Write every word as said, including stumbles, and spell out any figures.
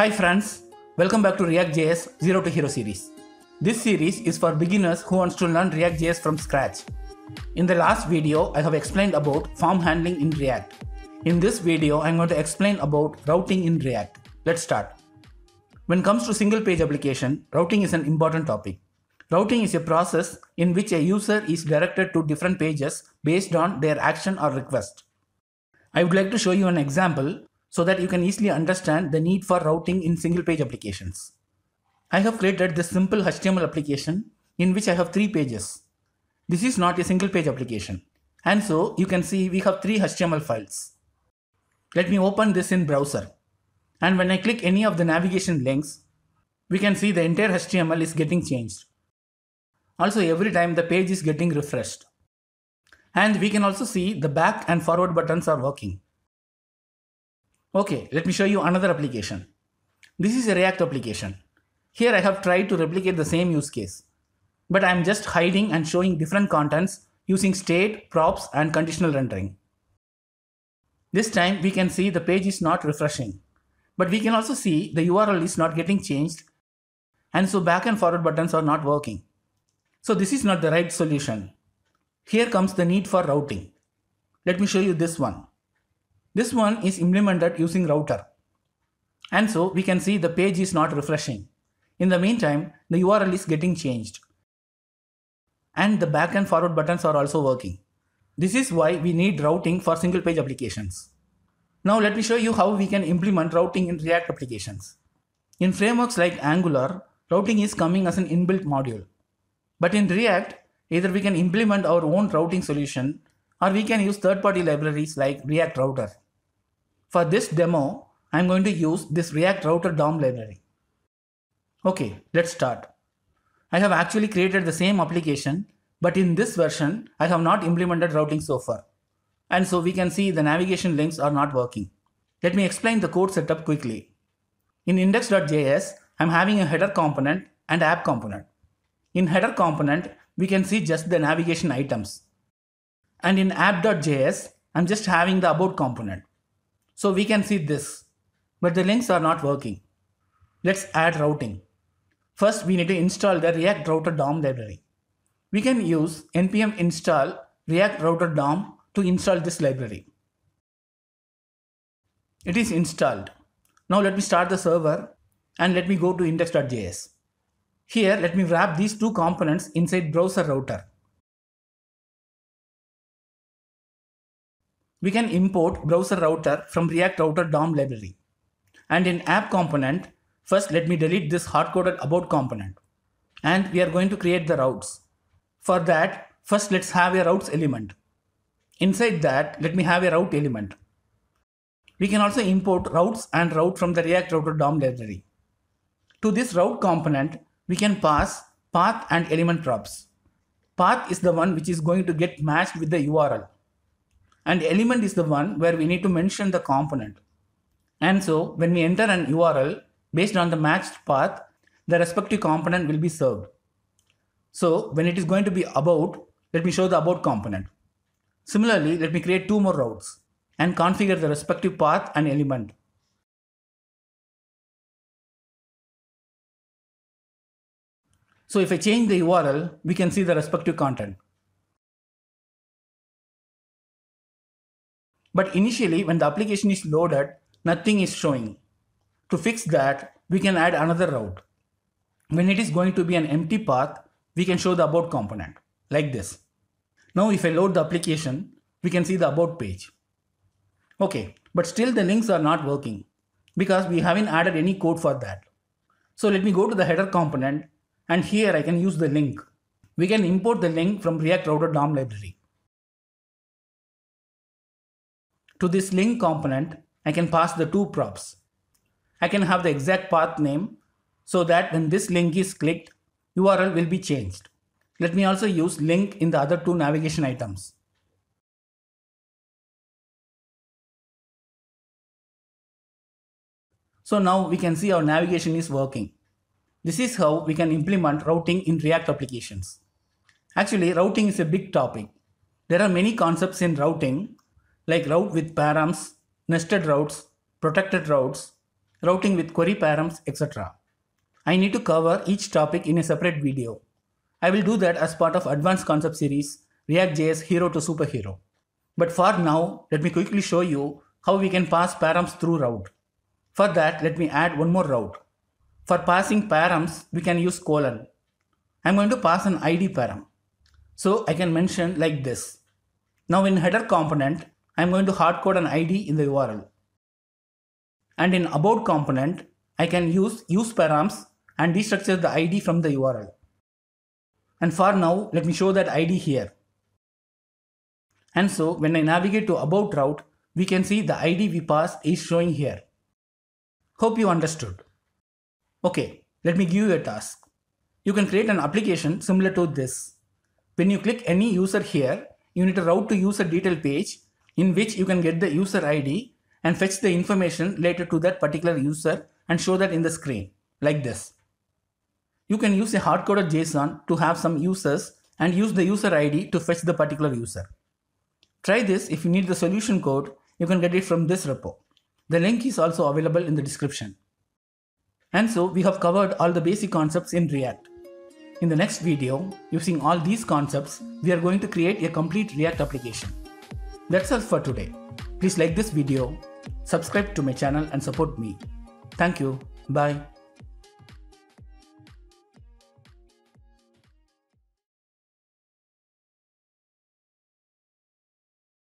Hi friends, welcome back to React J S Zero to Hero series. This series is for beginners who wants to learn React J S from scratch. In the last video, I have explained about form handling in React. In this video, I am going to explain about routing in React. Let's start. When it comes to single page application, routing is an important topic. Routing is a process in which a user is directed to different pages based on their action or request. I would like to show you an example so that you can easily understand the need for routing in single page applications. I have created this simple H T M L application in which I have three pages. This is not a single page application, and so you can see we have three H T M L files. Let me open this in browser, and when I click any of the navigation links, we can see the entire H T M L is getting changed. Also, every time the page is getting refreshed. And we can also see the back and forward buttons are working. Okay, let me show you another application. This is a React application. Here I have tried to replicate the same use case, but I am just hiding and showing different contents using state, props and conditional rendering. This time we can see the page is not refreshing, but we can also see the U R L is not getting changed, and so back and forward buttons are not working. So this is not the right solution. Here comes the need for routing. Let me show you this one. This one is implemented using router. And so we can see the page is not refreshing. In the meantime, the U R L is getting changed. And the back and forward buttons are also working. This is why we need routing for single page applications. Now let me show you how we can implement routing in React applications. In frameworks like Angular, routing is coming as an inbuilt module. But in React, either we can implement our own routing solution or we can use third-party libraries like React Router. For this demo, I am going to use this React Router D O M library. Okay, let's start. I have actually created the same application, but in this version, I have not implemented routing so far. And so we can see the navigation links are not working. Let me explain the code setup quickly. In index dot J S, I am having a header component and app component. In header component, we can see just the navigation items. And in app dot J S, I'm just having the about component. So we can see this, but the links are not working. Let's add routing. First, we need to install the React Router D O M library. We can use npm install React Router D O M to install this library. It is installed. Now let me start the server and let me go to index dot J S. Here, let me wrap these two components inside browser router. We can import browser router from React Router D O M library. And in app component, first let me delete this hard-coded about component. And we are going to create the routes. For that, first let's have a routes element. Inside that, let me have a route element. We can also import routes and route from the React Router D O M library. To this route component, we can pass path and element props. Path is the one which is going to get matched with the U R L. And element is the one where we need to mention the component. And so when we enter an U R L, based on the matched path, the respective component will be served. So when it is going to be about, let me show the about component. Similarly, let me create two more routes and configure the respective path and element. So if I change the U R L, we can see the respective content. But initially, when the application is loaded, nothing is showing. To fix that, we can add another route. When it is going to be an empty path, we can show the about component, like this. Now if I load the application, we can see the about page. Okay, but still the links are not working because we haven't added any code for that. So let me go to the header component. And here I can use the link. We can import the link from React Router D O M library. To this link component, I can pass the two props. I can have the exact path name so that when this link is clicked, U R L will be changed. Let me also use link in the other two navigation items. So now we can see our navigation is working. This is how we can implement routing in React applications. Actually, routing is a big topic. There are many concepts in routing, like route with params, nested routes, protected routes, routing with query params, et cetera. I need to cover each topic in a separate video. I will do that as part of Advanced Concept Series React.js Hero to Superhero. But for now, let me quickly show you how we can pass params through route. For that, let me add one more route. For passing params, we can use colon. I'm going to pass an I D param. So I can mention like this. Now in header component, I'm going to hardcode an I D in the U R L. And in about component, I can use use params and destructure the I D from the U R L. And for now, let me show that I D here. And so when I navigate to about route, we can see the I D we passed is showing here. Hope you understood. Okay, let me give you a task. You can create an application similar to this. When you click any user here, you need to route to user detail page in which you can get the user I D and fetch the information related to that particular user and show that in the screen, like this. You can use a hard-coded JSON to have some users and use the user I D to fetch the particular user. Try this. If you need the solution code, you can get it from this repo. The link is also available in the description. And so we have covered all the basic concepts in React. In the next video, using all these concepts, we are going to create a complete React application. That's all for today. Please like this video, subscribe to my channel and support me. Thank you. Bye.